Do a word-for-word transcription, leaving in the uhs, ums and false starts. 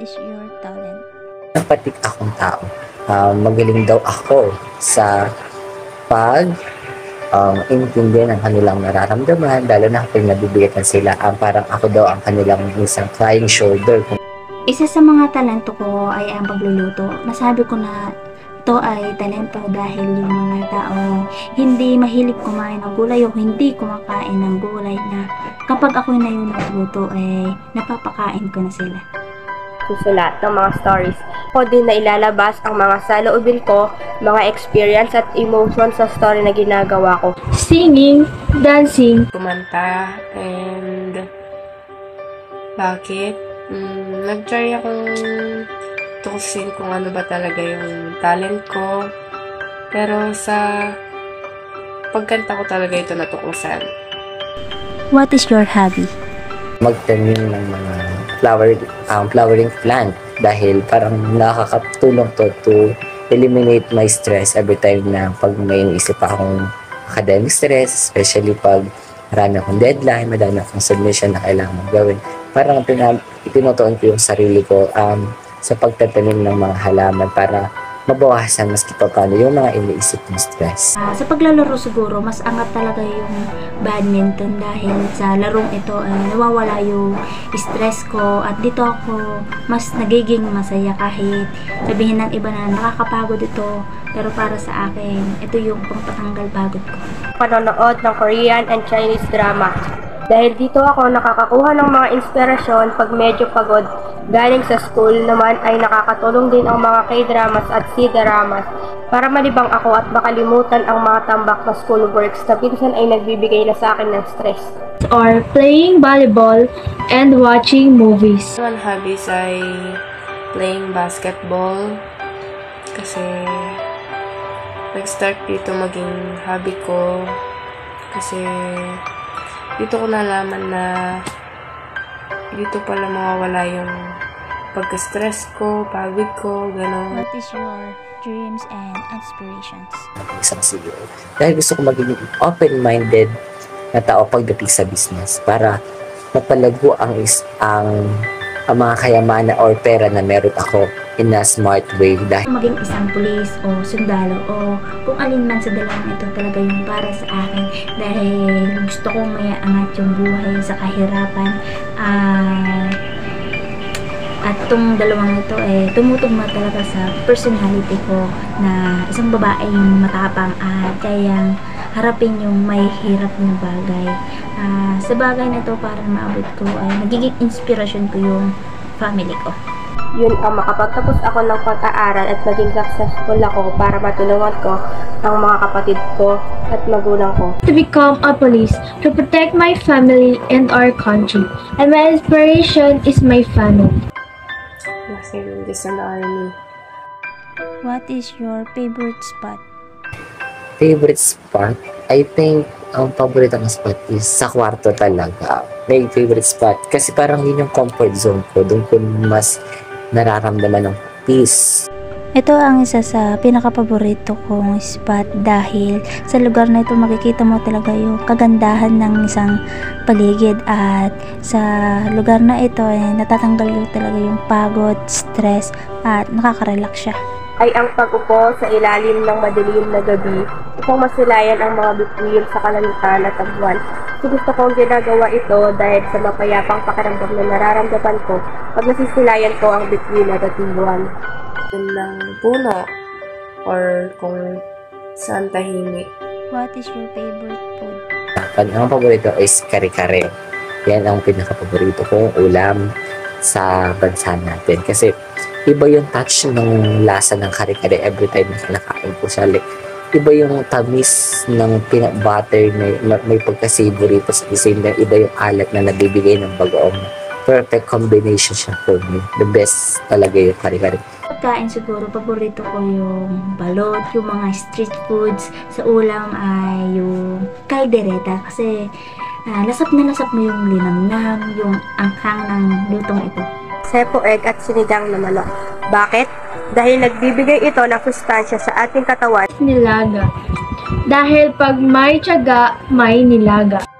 is your talent? Napatik akong tao. Uh, magaling daw ako sa pag um, intindi ng kanilang nararamdaman, lalo na kapag nabibigatan sila. Um, parang ako daw ang kanilang isang crying shoulder. Isa sa mga talento ko ay ang pagluluto. Nasabi ko na ito ay talento dahil yung mga tao hindi mahilig kumain ng gulay o hindi kumakain ng gulay na kapag ako na yung nagluto eh napapakain ko na sila. Susulat ng mga stories. Ako din na ilalabas ang mga saloobin ko, mga experience at emotion sa story na ginagawa ko. Singing, dancing, kumanta, and bakit? Mm, nag-try akong tukusin kung ano ba talaga yung talent ko. Pero sa pagkanta ko talaga ito natukusan. What is your hobby? Magtanim ng mga flower, um, flowering plant dahil parang nakakatulong to to eliminate my stress every time na pag may iniisip akong academic stress, especially pag marami akong deadline, madami akong submission na kailangan gawin. Parang tinutuon ko yung sarili ko um, sa pagtatanim ng mga halaman para mabawasan maski pa paano yung mga iniisip ng stress. Uh, sa paglalaro siguro, mas angat talaga yung badminton dahil sa larong ito ay uh, nawawala yung stress ko at dito ako mas nagiging masaya kahit sabihin ng iba na nakakapagod ito, pero para sa akin, ito yung pangpatanggal pagod ko. Panonood ng Korean and Chinese drama. Dahil dito ako nakakakuha ng mga inspirasyon pag medyo pagod. Galing sa school naman ay nakakatulong din ang mga K-dramas at C-dramas para malibang ako at makalimutan ang mga tambak na schoolworks na pinsan ay nagbibigay na sa akin ng stress. Or playing volleyball and watching movies. One hobbies ay playing basketball kasi nag-start dito maging hobby ko kasi dito ko nalaman na dito pala mawawala yung pagka-stress ko, pagod ko, gano'n. What is your dreams and aspirations? Isang C E O. Dahil gusto ko maging open-minded na tao pagdating sa business para mapalago ang, is, ang, ang mga kayamanan or pera na meron ako in a smart way. Dahil maging isang pulis o sundalo o kung alin man sa dalawang ito talaga yung para sa akin dahil gusto kong may angat yung buhay sa kahirapan uh, at itong dalawang ito eh tumutugma talaga sa personality ko na isang babaeng matapang at kayang harapin yung may hirap na bagay. Uh, sa bagay na ito para maabot ko ay nagiging inspirasyon ko yung family ko. Yun ang makapagtapos ako ng pag-aaral at maging successful ako para matulungan ko ang mga kapatid ko at magulang ko. To become a police, to protect my family and our country. And my inspiration is my family. Kasi sa army. What is your favorite spot? Favorite spot? I think ang paborito ng spot is sa kwarto talaga. May favorite spot kasi parang yun yung comfort zone ko. Doon ko mas nararamdaman ng peace. Ito ang isa sa pinakapaborito kong spot dahil sa lugar na ito makikita mo talaga yung kagandahan ng isang paligid at sa lugar na ito ay eh, natatanggal yung talaga yung pagod, stress at nakaka-relax siya. Ay ang pag-upo sa ilalim ng madilim na gabi upang masilayan ang mga bituin sa kalangitan at tagwan. So gusto kong ginagawa ito dahil sa mapayapang pakiramdam na nararamdaman ko pag nasisilayan ko ang bituin at tagwan. Ng puno or kung saan tahimik. What is your favorite food? Ang paborito is kare-kare. Yan ang pinaka-paborito kong ulam sa bansa natin kasi iba yung touch ng lasa ng kare-kare every time na kinakain ko siya. Like, iba yung tamis ng peanut butter na may pagka-savory tapos at the same time, iba yung alat na nabibigay ng bagoong. Perfect combination siya for me. The best talaga yung kare-kare. Pagkain siguro, paborito ko yung balot, yung mga street foods. Sa ulam ay yung kaldereta kasi uh, lasap na lasap mo yung linamnam, yung anghang ng lutong ito. Sepo egg at sinigang na manok. Bakit? Dahil nagbibigay ito ng sustansya sa ating katawan. Nilaga. Dahil pag may tiyaga, may nilaga.